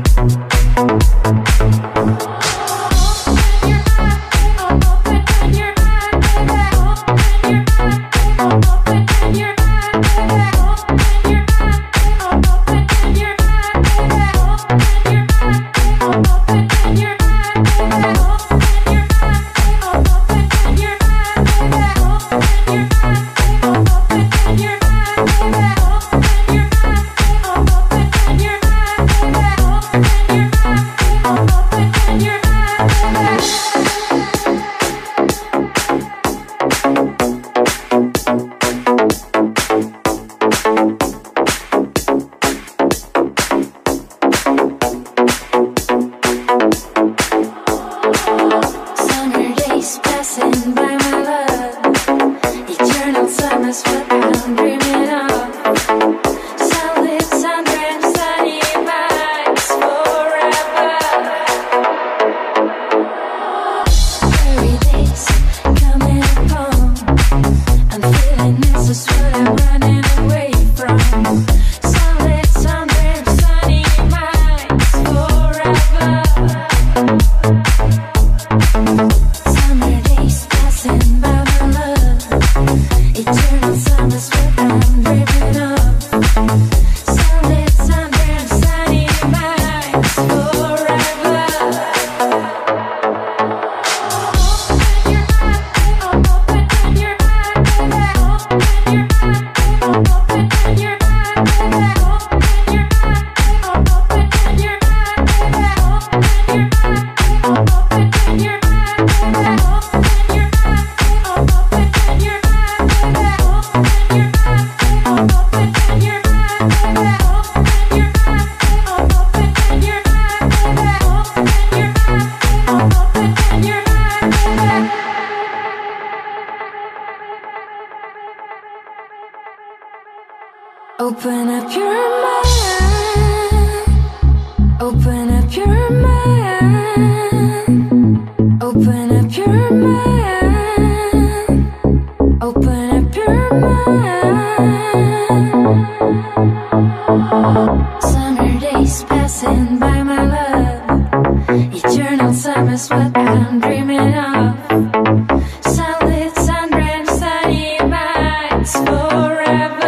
Open up your mind. Open up your mind. Open up your mind. Open up your mind. Summer days passing by, my love. Eternal summer's what I'm dreaming of. Sunlit, sun-drenched, sunny nights forever.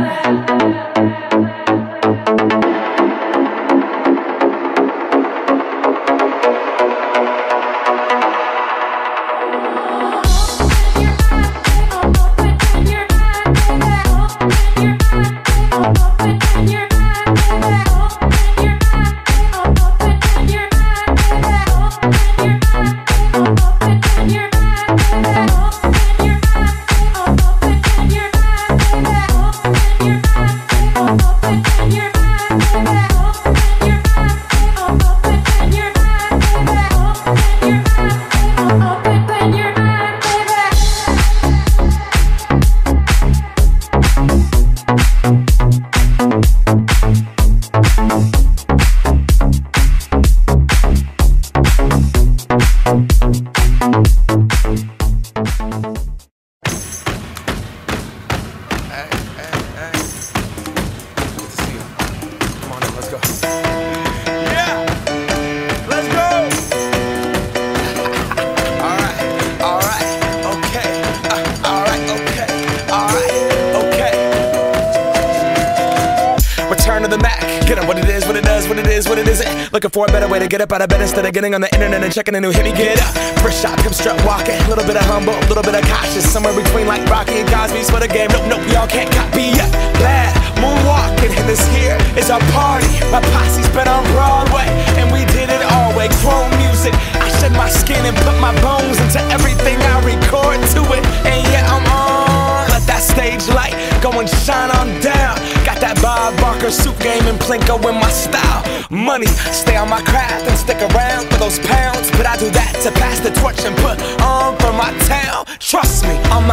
Looking for a better way to get up out of bed instead of getting on the internet and checking a new hit. Me get up, first shot, come strut walking. A little bit of humble, a little bit of cautious. Somewhere between like Rocky and Cosby's for the game. Nope, y'all can't copy yet. Glad moonwalking, and this here is our party. My posse's been on Broadway, and we did it all way. Chrome music, I shed my skin and put my bones into everything I record to it. And yeah, I'm on. Let that stage light go and shine on down. Got that Bob Barker suit game and Plinko in my style. Money, stay on my craft and stick around for those pounds. But I do that to pass the torch and put on for my town. Trust me, on my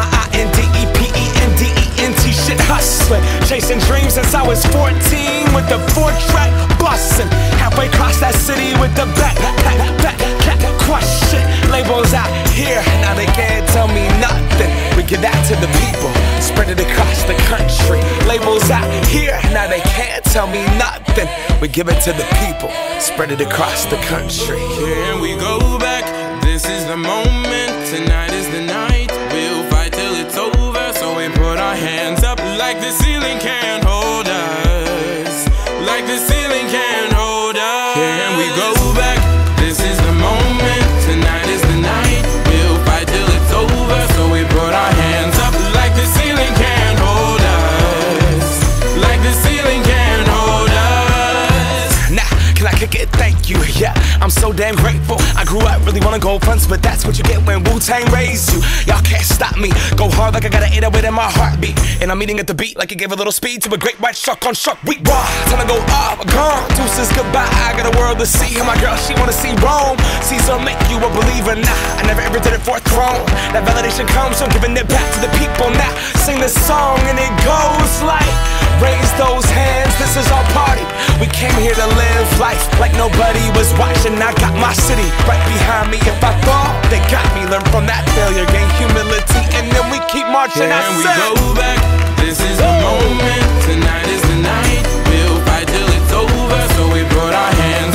INDEPENDENT shit hustling. Chasing dreams since I was 14 with the 4-track bustin'. Halfway across that city with the back crush shit. Labels out here, now they can't tell me nothing. We give that to the people, spread it across the country. Labels out here, now they can't tell me nothing. We give it to the people, spread it across the country. Here we go back, this is the moment, tonight is the night. We'll fight till it's over, so we put our hands up like the ceiling can't hold us. Like the ceiling can't hold us. Here we go back, this is the moment, tonight is the night. We'll fight till it's over, so we put our hands up like the ceiling can't hold us. Like the ceiling can't hold us. Nah, can I kick it? Thank you, yeah, I'm so damn grateful. I grew up really wanna go fronts, but that's what you get when Wu-Tang raised you. Y'all can't stop me, go hard like I got an 808 in my heartbeat. And I'm eating at the beat like it gave a little speed to a great white shark on Shark Week. Raw, time to go off, gone, deuces goodbye. I got a world to see, and my girl, she wanna see Rome. Caesar make you a believer, nah, I never ever did it for a throne. That validation comes from giving it back to the people. Now, sing this song and it goes like, raise those hands, this is our party. We came here to live life like nobody was watching. I got my city right behind me. If I fall, they got me. Learn from that failure, gain humility, and then we keep marching. Can we go back? This is the moment, tonight is the night. We'll fight till it's over, so we put our hands